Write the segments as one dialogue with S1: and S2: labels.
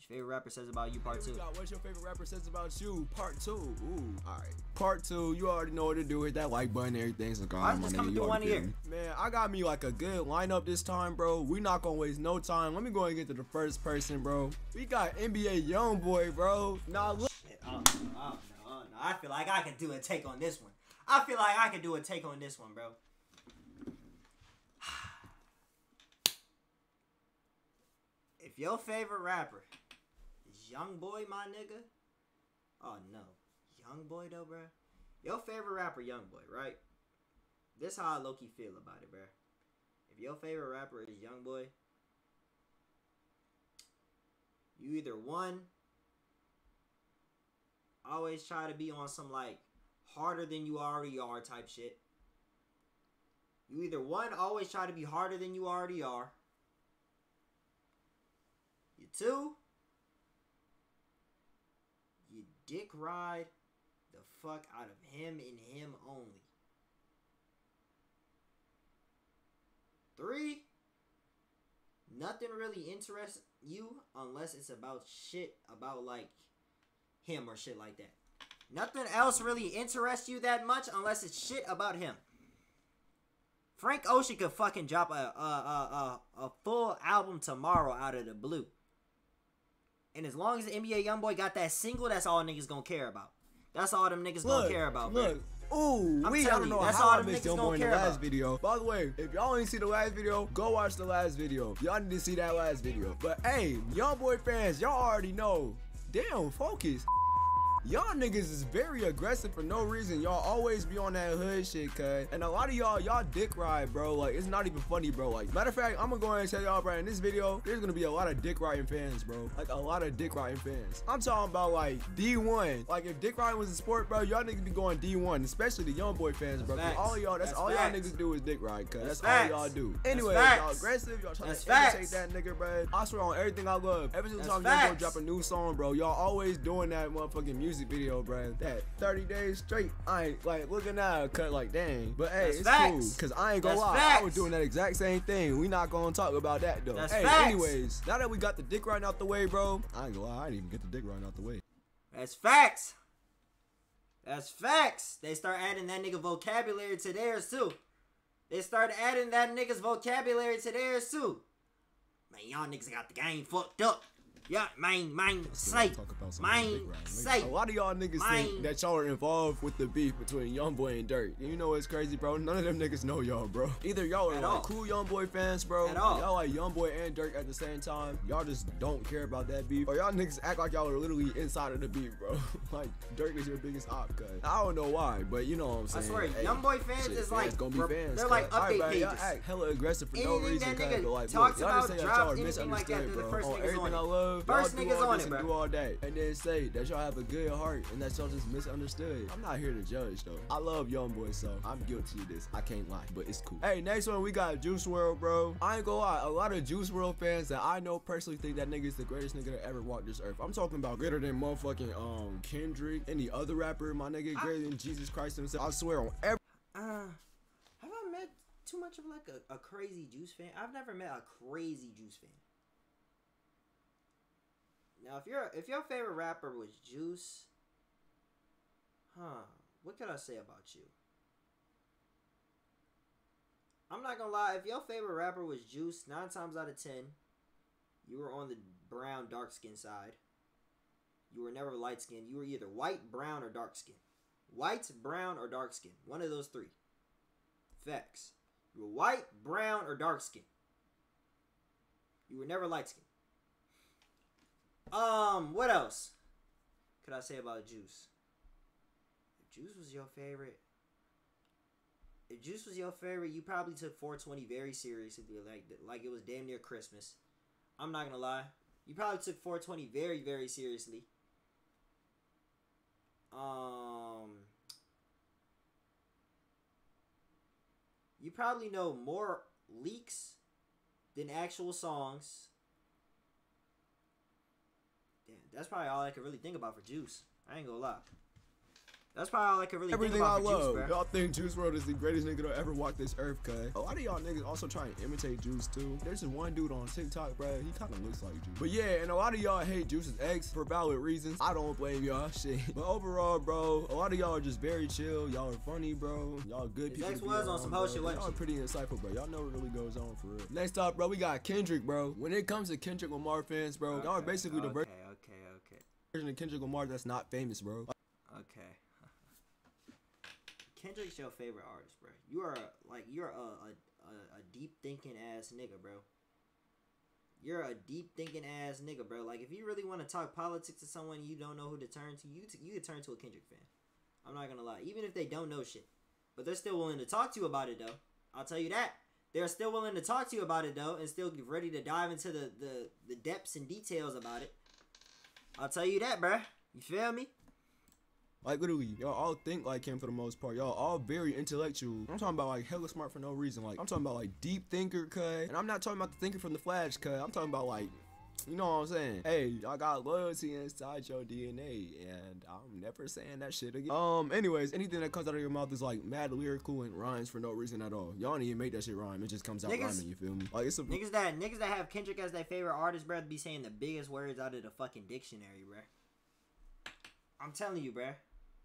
S1: Your favorite rapper says about you, part 2.
S2: What's your favorite rapper says about you, part 2? Ooh, alright. Part 2, you already know what to do. Hit that like button and everything. So
S1: I'm just coming through one ear.
S2: Man, I got me like a good lineup this time, bro. We not gonna waste no time. Let me go and get to the first person, bro. We got NBA Youngboy, bro. Now look.
S1: No. I feel like I could do a take on this one. I feel like I could do a take on this one, bro. If your favorite rapper is Youngboy, my nigga. Oh no, Youngboy though, bro. Your favorite rapper, Youngboy, right? This how I low-key feel about it, bro. If your favorite rapper is Youngboy, you either one, always try to be on some like harder than you already are type shit. You either one, always try to be harder than you already are. You two, you dick ride the fuck out of him and him only. 3, nothing really interests you unless it's about shit about like him or shit like that. Nothing else really interests you that much unless it's shit about him. Frank Ocean could fucking drop a full album tomorrow out of the blue. And as long as the NBA Youngboy got that single, that's all niggas gonna care about. That's all them niggas gonna care about, bro.
S2: Look. Ooh, I don't know
S1: that's
S2: how
S1: all
S2: I missed Youngboy in the last video. By the way, if y'all ain't see the last video, go watch the last video. Y'all need to see that last video. But hey, Youngboy fans, y'all already know. Damn, focus. Y'all niggas is very aggressive for no reason. Y'all always be on that hood shit, cuz. And a lot of y'all dick ride, bro. Like, it's not even funny, bro. Like, matter of fact, I'm gonna go ahead and tell y'all, bro, in this video, there's gonna be a lot of dick riding fans, bro. Like, a lot of dick riding fans. I'm talking about, like, D1. Like, if dick riding was a sport, bro, y'all niggas be going D1, especially the Youngboy fans, bro. All of y'all, that's all y'all niggas do is dick ride, cuz. That's all y'all do. Anyway, y'all aggressive, y'all trying to imitate that nigga, bro. I swear on everything I love. Every single time Youngboy drop a new song, bro, y'all always doing that motherfucking music video, bro. That 30 days straight, I ain't like looking at a cut like dang. But hey, it's cool, cause I ain't gonna lie, I was doing that exact same thing. We not gonna talk about that though. Anyways, now that we got the dick riding out the way, bro, I ain't gonna lie, I didn't even get the dick riding out the way.
S1: That's facts. That's facts. They start adding that nigga vocabulary to theirs too. They start adding that nigga's vocabulary to theirs too. Man, y'all niggas got the game fucked up. Yeah, say.
S2: A lot of y'all niggas think that y'all are involved with the beef between Youngboy and Durk. You know what's crazy, bro? None of them niggas know y'all, bro. Either y'all are like cool Youngboy fans, bro. Y'all like Youngboy and Durk at the same time. Y'all just don't care about that beef. Or y'all niggas act like y'all are literally inside of the beef, bro. Like, Durk is your biggest op, cuz. I don't know why, but you know what I'm saying.
S1: I swear, Youngboy fans is like,
S2: gonna be fans,
S1: they're like update pages.
S2: Y'all act hella aggressive for no reason, cuz. But like,
S1: y'all
S2: just say that y'all are
S1: anything like that,
S2: misunderstood,
S1: bro.
S2: On everything I love.
S1: First niggas on it, bro.
S2: Do all day, and then say that y'all have a good heart and that y'all just misunderstood. I'm not here to judge though. I love Youngboy, so I'm guilty of this. I can't lie, but it's cool. Hey, next one we got Juice WRLD, bro. I ain't gonna lie, a lot of Juice WRLD fans that I know personally think that nigga is the greatest nigga that ever walked this earth. I'm talking about greater than motherfucking Kendrick, any other rapper, my nigga, greater than Jesus Christ himself. I swear on every.
S1: Have I met too much of like a crazy Juice fan? I've never met a crazy Juice fan. Now, if your favorite rapper was Juice, what could I say about you? I'm not gonna lie, if your favorite rapper was Juice, 9 times out of 10, you were on the brown, dark skin side. You were never light skinned. You were either white, brown, or dark skin. White, brown, or dark skin. One of those 3. Facts. You were white, brown, or dark skin. You were never light skinned. What else could I say about Juice? If Juice was your favorite, you probably took 420 very seriously, like it was damn near Christmas. I'm not gonna lie, you probably took 420 very, very seriously. You probably know more leaks than actual songs. Damn, that's probably all I can really think about for Juice. I ain't gonna lie. That's probably all I could really
S2: Everything
S1: think
S2: I
S1: about for
S2: love.
S1: Juice, bro.
S2: Y'all think Juice WRLD is the greatest nigga to ever walk this earth, cuz. A lot of y'all niggas also try and imitate Juice too. There's this one dude on TikTok, bro. He kind of looks like Juice. But yeah, and a lot of y'all hate Juice's ex for valid reasons. I don't blame y'all, shit. But overall, bro, a lot of y'all are just very chill. Y'all are funny, bro. Y'all good people.
S1: His ex was on some hoe shit, wasn't
S2: Y'all are
S1: she?
S2: pretty insightful, bro. Y'all know what really goes on for real. Next up, bro, we got Kendrick, bro. When it comes to Kendrick Lamar fans, bro, y'all are basically the version of Kendrick Lamar that's not famous, bro.
S1: Okay. Kendrick's your favorite artist, bro. You're a deep thinking ass nigga, bro. You're a deep thinking ass nigga, bro. Like, if you really want to talk politics to someone you don't know who to turn to, you could turn to a Kendrick fan. I'm not gonna lie. Even if they don't know shit. But they're still willing to talk to you about it, though. I'll tell you that. They're still willing to talk to you about it, though, and still ready to dive into the depths and details about it. I'll tell you that, bruh. You feel me?
S2: Like, literally, y'all all think like him for the most part. Y'all all very intellectual. I'm talking about like hella smart for no reason. Like, I'm talking about like deep thinker, cuz. And I'm not talking about the thinker from the Flash, cuz. I'm talking about like, you know what I'm saying? Hey, y'all got loyalty inside your DNA, and I'm never saying that shit again. Anyways, anything that comes out of your mouth is like mad lyrical and rhymes for no reason at all. Y'all don't even make that shit rhyme. It just comes out rhyming, you feel me? Like, it's a
S1: niggas that have Kendrick as their favorite artist, bro, be saying the biggest words out of the fucking dictionary, bro. I'm telling you, bro.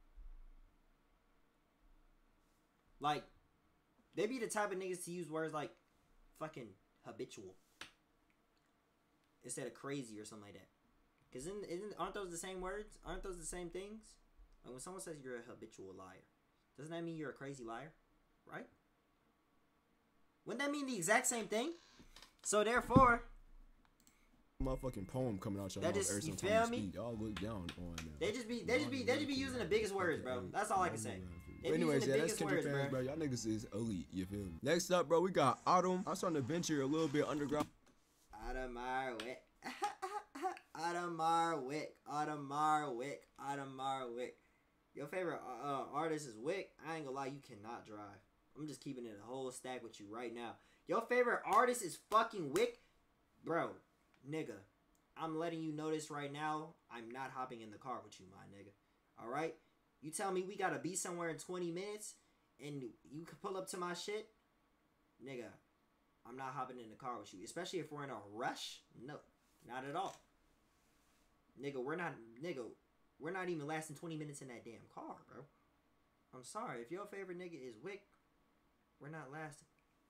S1: Like, they be the type of niggas to use words like fucking habitual instead of crazy or something like that. Cause aren't those the same words? Aren't those the same things? Like, when someone says you're a habitual liar, doesn't that mean you're a crazy liar? Right? Wouldn't that mean the exact same thing? So therefore,
S2: motherfucking poem coming out your
S1: that
S2: mouth
S1: just,
S2: every
S1: you
S2: time
S1: feel
S2: you
S1: me?
S2: speak. Y'all look down on them.
S1: They just be using the biggest words, bro. That's all I can say.
S2: But anyways, yeah, that's Kendrick fans, bro. Y'all niggas is elite, you feel me? Next up, bro, we got Autumn. I'm starting to venture a little bit underground.
S1: Audemars Wick. Audemars Wick. Audemars Wick. Audemars Wick. Your favorite artist is Wick. I ain't gonna lie, you cannot drive. I'm just keeping it a whole stack with you right now. Your favorite artist is fucking Wick? Bro, nigga. I'm letting you know this right now. I'm not hopping in the car with you, my nigga. Alright? You tell me we gotta be somewhere in 20 minutes and you can pull up to my shit? Nigga, I'm not hopping in the car with you. Especially if we're in a rush. No, not at all. Nigga, we're not even lasting 20 minutes in that damn car, bro. I'm sorry. If your favorite nigga is Wick, we're not lasting.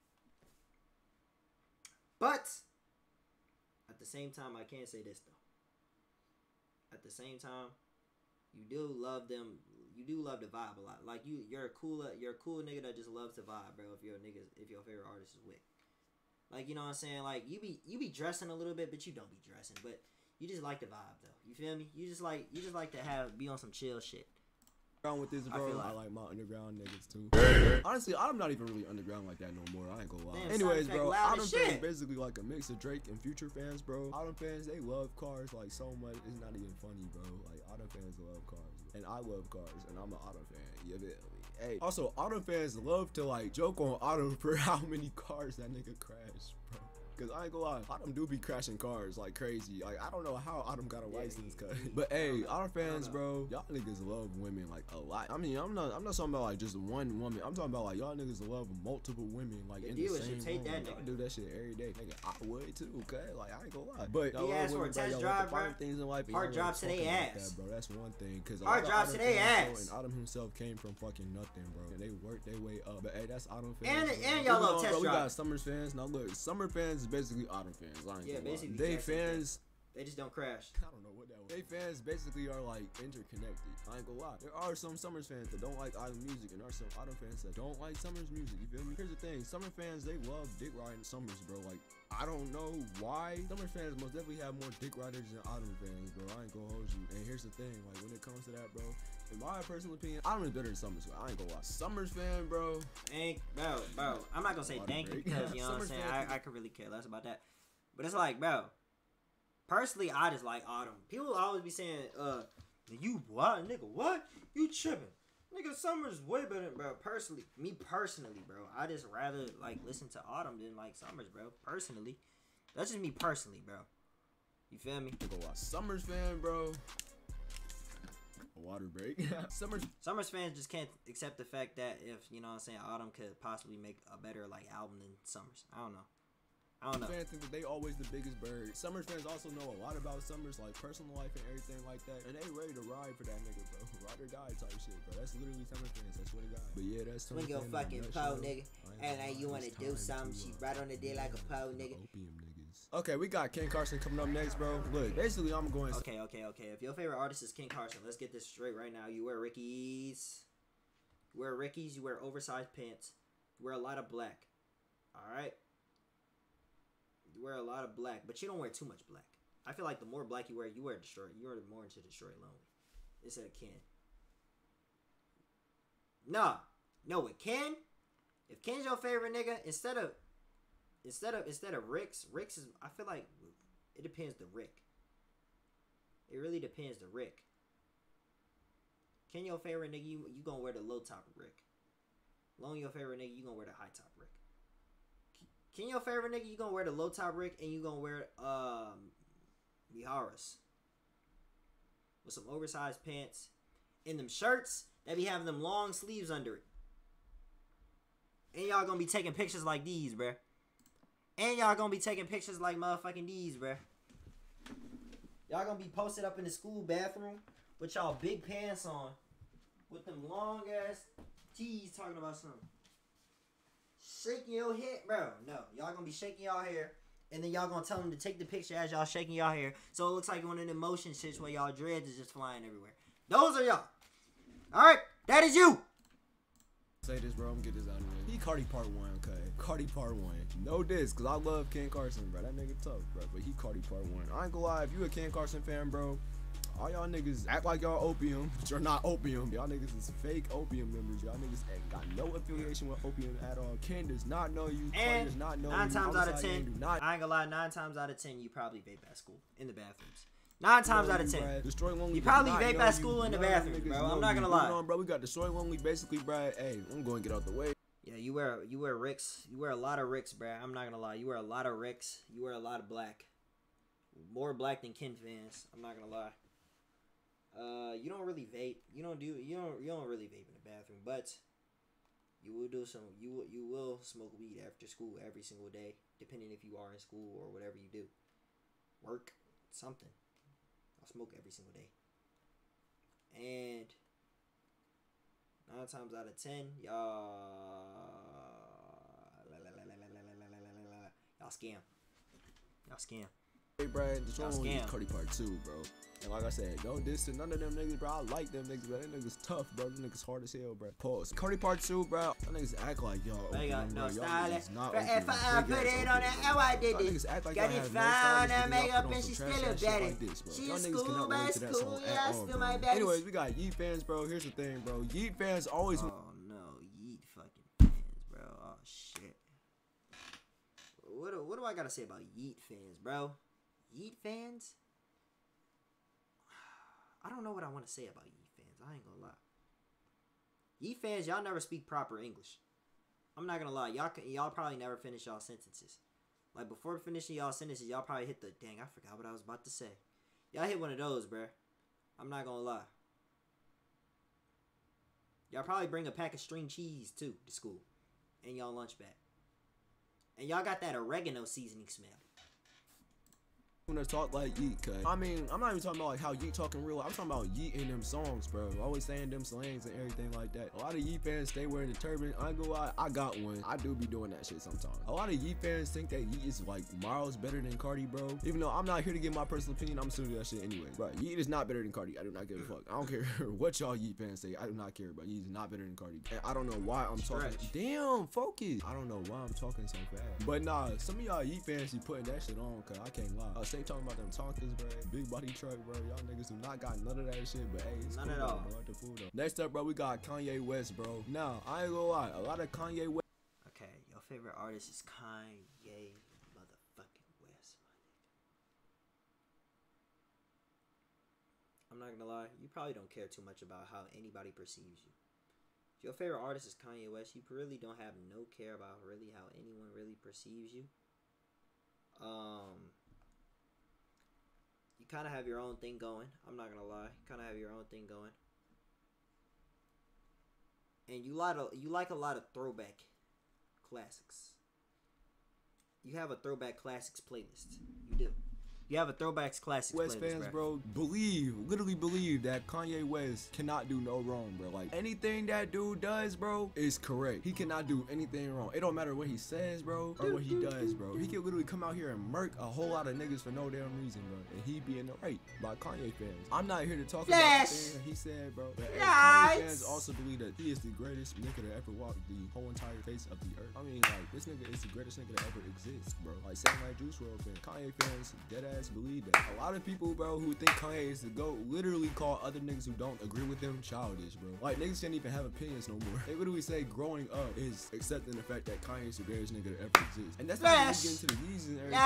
S1: But at the same time, I can't say this though. At the same time, you do love them. You do love to vibe a lot. Like, you're a cool nigga that just loves to vibe, bro. If your favorite artist is Wick, like, you know what I'm saying? Like, you be dressing a little bit, but you don't be dressing. But you just like the vibe though. You feel me? You just like to be on some chill shit.
S2: With this, bro, I like my underground niggas too. Honestly, I'm not even really underground like that no more. I ain't gonna lie.
S1: Damn,
S2: anyways, bro, Autumn fans
S1: shit.
S2: basically like a mix of Drake and Future fans, bro. Autumn fans, they love cars like so much. It's not even funny, bro. Like, Autumn fans love cars, and I love cars, and I'm an Autumn fan. You feel me? Hey, also, Autumn fans love to like joke on Autumn for how many cars that nigga crashed, bro. Cause I ain't gonna lie, Autumn do be crashing cars like crazy. Like, I don't know how Autumn got a license, cuz. But hey, Autumn fans, bro, y'all niggas love women like a lot. I mean, I'm not talking about like just one woman. I'm talking about like y'all niggas love multiple women like in the same room. Y'all do that shit every day, nigga. I would too, cuz. Like, I ain't gonna lie. But
S1: he asked for a test drive, bro.
S2: Things in life,
S1: hard drops to their ass,
S2: like that, bro. That's one thing. Cause
S1: hard drops to their ass.
S2: And Autumn himself came from fucking nothing, bro. And they worked their way up. But hey, that's Autumn fans.
S1: And y'all love test drive.
S2: We got Summers fans. Now look, Summer fans is basically Autumn fans.
S1: Yeah, basically.
S2: They fans.
S1: They just don't crash.
S2: I don't know what that was. They fans basically are like interconnected. I ain't gonna lie. There are some Summers fans that don't like Autumn music, and there are some Autumn fans that don't like Summers music. You feel me? Here's the thing. Summer fans, they love dick riding Summers, bro. Like, I don't know why. Summer fans most definitely have more dick riders than Autumn fans, bro. I ain't gonna hold you. And here's the thing. Like, when it comes to that, bro, in my personal opinion, Autumn is better than Summers. I ain't gonna lie. Summers fan, bro.
S1: Bro. I'm not gonna say thank you because, you know what I'm saying? I could really care less about that. But it's like, bro, personally, I just like Autumn. People always be saying, you what, nigga, what? You tripping. Nigga, Summers way better, bro. Me personally, bro, I just rather, like, listen to Autumn than, like, Summers, bro. Personally. That's just me personally, bro. You feel me?
S2: Summers fan, bro. water break.
S1: Summers fans just can't accept the fact that if, you know what I'm saying, Autumn could possibly make a better, like, album than Summers. I don't know.
S2: Fans think that they always the biggest bird. Summers fans also know a lot about Summers, like personal life and everything like that, and they ready to ride for that nigga, bro. Ride or die type shit, bro. That's literally Summers fans. I swear to God. But yeah, that's
S1: Swing your fucking pole, nigga. And like you wanna do something, she right on the day like a pole, nigga.
S2: Opium niggas. Okay, we got Ken Carson coming up next, bro. Look, basically I'm going.
S1: Okay. If your favorite artist is Ken Carson, let's get this straight right now. You wear Rickies. You wear oversized pants. You wear a lot of black. Alright? You wear a lot of black, but you don't wear too much black. I feel like the more black you wear Destroy. You are more into Destroy Lonely instead of Ken. No, with Ken, if Ken's your favorite nigga, instead of Rick's is, I feel like it depends the Rick. It really depends the Rick. Ken your favorite nigga, you gonna wear the low top Rick. Lonely your favorite nigga, you gonna wear the high top Rick. Ken your favorite nigga, you gonna wear the low top Rick and you gonna wear Miharis with some oversized pants and them shirts that be having them long sleeves under it. And y'all gonna be taking pictures like these, bruh. And y'all gonna be taking pictures like motherfucking these, bruh. Y'all gonna be posted up in the school bathroom with y'all big pants on, with them long ass tees, talking about something. Shaking your head, bro. No, y'all gonna be shaking y'all hair, and then y'all gonna tell them to take the picture as y'all shaking y'all hair, so it looks like one of the motion shits where y'all dreads is just flying everywhere. Those are y'all. All right, that is you.
S2: Say this, bro. I'm gonna get this out of here. He Cardi Part 1, okay? Cardi Part 1. No diss, cause I love Ken Carson, bro. That nigga tough, bro. But he Cardi Part 1. I ain't gonna lie, if you a Ken Carson fan, bro, all y'all niggas act like y'all opium, but you're not opium. Y'all niggas is fake opium members. Y'all niggas ain't got no affiliation with opium at all. Ken does not know you. Cardi does not know you.
S1: 9 times out of 10, I ain't gonna lie, 9 times out of 10, you probably vape at school in the bathrooms. 9 times out of 10. You probably vape at school in the bathroom, bro. I'm not gonna lie.
S2: Bro, we got Destroy Lonely basically, bro. Hey, I'm going to get out the way.
S1: Yeah, you wear Ricks. You wear a lot of Ricks, bro. I'm not gonna lie. You wear a lot of Ricks. You wear a lot of black. More black than Ken fans. I'm not gonna lie. You don't really vape. You don't really vape in the bathroom, but you will do some. You will smoke weed after school every single day, depending if you are in school or whatever you do. Work, something. I'll smoke every single day. And 9 times out of 10, y'all scam. Y'all scam.
S2: Hey, bro, Destroy Lonely is Cardi Part 2, bro. And like I said, don't diss to none of them niggas, bro. I like them niggas, bro. Them niggas tough, bro. Them niggas hard as hell, bro. Pause. Cardi Part 2, bro. Them niggas act like y'all.
S1: They got no style.
S2: If
S1: I put it on that, how I did this. Got it found and makeup and she still look better. She's school by school, yeah, I still my best.
S2: Anyways, we got Yeet fans, bro. Here's the thing, bro. Yeet fans always.
S1: Oh no, Yeet fucking fans, bro. Oh shit. What do I gotta say about Yeet fans, bro? Yeet fans? I don't know what I want to say about Yeet fans. I ain't gonna lie. Yeet fans, y'all never speak proper English. I'm not gonna lie. Y'all probably never finish y'all sentences. Like, before finishing y'all sentences, y'all probably hit the, dang, I forgot what I was about to say. Y'all hit one of those, bruh. I'm not gonna lie. Y'all probably bring a pack of string cheese, too, to school. In y'all lunch bag. And y'all got that oregano seasoning smell.
S2: To talk like Yeet, cuz I mean, I'm not even talking about like how Yeet talking real. I'm talking about Yeet in them songs, bro. Always saying them slangs and everything like that. A lot of Yeet fans stay wearing the turban. I ain't gonna lie, I got one. I do be doing that shit sometimes. A lot of Yeet fans think that Yeet is like miles better than Cardi, bro. Even though I'm not here to give my personal opinion, I'm still do that shit anyway. But Yeet is not better than Cardi. I do not give a fuck. I don't care what y'all Yeet fans say. I do not care, but Yeet is not better than Cardi. And I don't know why I'm talking. Damn, focus. I don't know why I'm talking so fast. But nah, some of y'all Yeet fans be putting that shit on, cuz I can't lie. Stay talking about them talkers, bro. Big body truck, bro. Y'all niggas do not got none of that shit, but hey, it's
S1: none
S2: cool,
S1: at all.
S2: Bro. The food, next up, bro, we got Kanye West, bro. Now, I ain't gonna lie, a lot of Kanye West.
S1: Okay, your favorite artist is Kanye motherfucking West, my nigga. I'm not gonna lie, you probably don't care too much about how anybody perceives you. If your favorite artist is Kanye West, you really don't have no care about really how anyone really perceives you. You kind of have your own thing going. I'm not gonna lie. You kind of have your own thing going. and you like a lot of throwback classics. You have a throwback classics playlist. You do. You have a throwbacks classics
S2: West
S1: playlist,
S2: fans, bro, literally believe that Kanye West cannot do no wrong, bro. Like, anything that dude does, bro, is correct. He cannot do anything wrong. It don't matter what he says, bro, or what he does, bro. He can literally come out here and murk a whole lot of niggas for no damn reason, bro. And he be in the right by Kanye fans. I'm not here to talk about the thing that he said, bro. But Kanye fans also believe that he is the greatest nigga to ever walk the whole entire face of the earth. I mean, like, this nigga is the greatest nigga to ever exist, bro. Like, same like Juice WRLD fans. Kanye fans, dead ass believe that. A lot of people, bro, who think Kanye is the GOAT literally call other niggas who don't agree with him childish, bro. Like, niggas can't even have opinions no more. They literally say growing up is accepting the fact that Kanye is the greatest nigga to ever exist. And that's not even getting to the Yeezys and everything.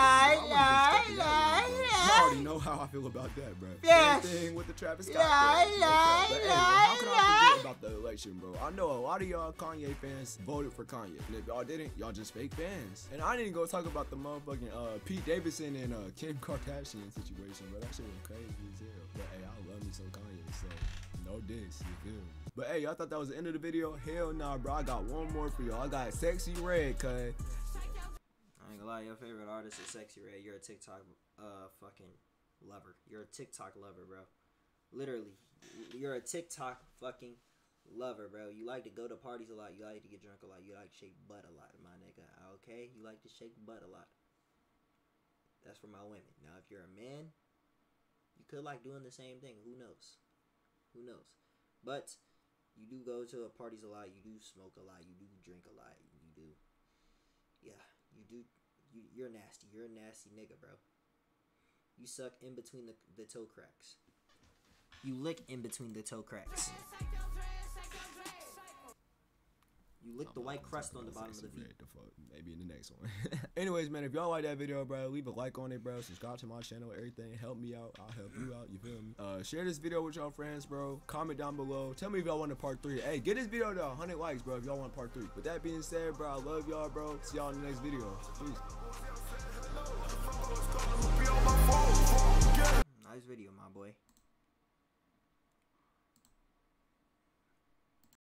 S2: You already know how I feel about that, bro. Same thing with the Travis Scott fans. But hey, how can I forget about the election, bro? I know a lot of y'all Kanye fans voted for Kanye. And if y'all didn't, y'all just fake fans. And I didn't go talk about the motherfucking Pete Davidson and Kim Kardashian situation, bro. That shit was crazy as hell. But hey, I love me some Kanye, so no diss, you feel me? But hey, y'all thought that was the end of the video? Hell nah, bro. I got one more for y'all. I got Sexy Red, cuz.
S1: I ain't gonna lie, your favorite artist is Sexy Red. You're a TikTok fucking lover. You're a TikTok lover, bro. Literally, you're a TikTok fucking lover, bro. You like to go to parties a lot. You like to get drunk a lot. You like to shake butt a lot, my nigga. Okay? You like to shake butt a lot. That's for my women. Now, if you're a man, you could like doing the same thing. Who knows? Who knows? But you do go to parties a lot. You do smoke a lot. You do drink a lot. You do. Yeah, you do. You're nasty. You're a nasty nigga, bro. You suck in between the toe cracks. You lick in between the toe cracks. You lick the white crust on the bottom of the feet.
S2: Maybe in the next one. Anyways, man, if y'all like that video, bro, leave a like on it, bro. Subscribe to my channel, everything. Help me out. I'll help you out. You feel me? Share this video with y'all friends, bro. Comment down below. Tell me if y'all want a part 3. Hey, get this video to 100 likes, bro, if y'all want part 3. With that being said, bro, I love y'all, bro. See y'all in the next video. Peace.
S1: Nice video, my boy.